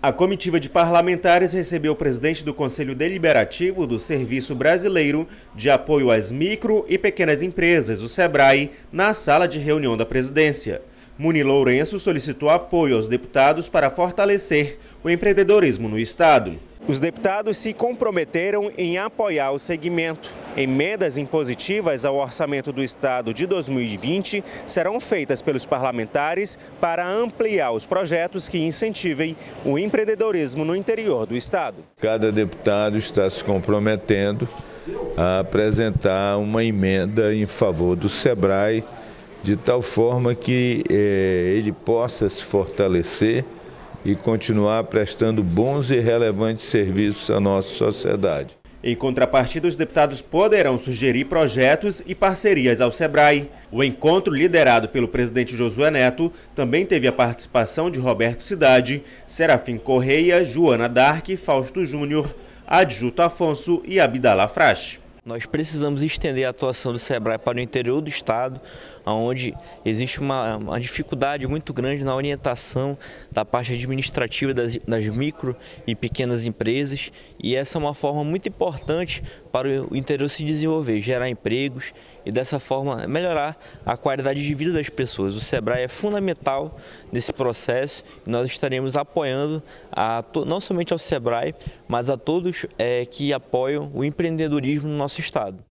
A comitiva de parlamentares recebeu o presidente do Conselho Deliberativo do Serviço Brasileiro de Apoio às Micro e Pequenas Empresas, o SEBRAE, na sala de reunião da presidência. Muni Lourenço solicitou apoio aos deputados para fortalecer o empreendedorismo no estado. Os deputados se comprometeram em apoiar o segmento. Emendas impositivas ao orçamento do estado de 2020 serão feitas pelos parlamentares para ampliar os projetos que incentivem o empreendedorismo no interior do estado. Cada deputado está se comprometendo a apresentar uma emenda em favor do SEBRAE, de tal forma que ele possa se fortalecer e continuar prestando bons e relevantes serviços à nossa sociedade. Em contrapartida, os deputados poderão sugerir projetos e parcerias ao SEBRAE. O encontro, liderado pelo presidente Josué Neto, também teve a participação de Roberto Cidade, Serafim Correia, Joana Dark, Fausto Júnior, Adjuto Afonso e Abdala Frache. Nós precisamos estender a atuação do SEBRAE para o interior do estado, onde existe uma dificuldade muito grande na orientação da parte administrativa das micro e pequenas empresas, e essa é uma forma muito importante para o interior se desenvolver, gerar empregos e dessa forma melhorar a qualidade de vida das pessoas. O SEBRAE é fundamental nesse processo e nós estaremos apoiando não somente ao SEBRAE, mas a todos que apoiam o empreendedorismo no nosso estado.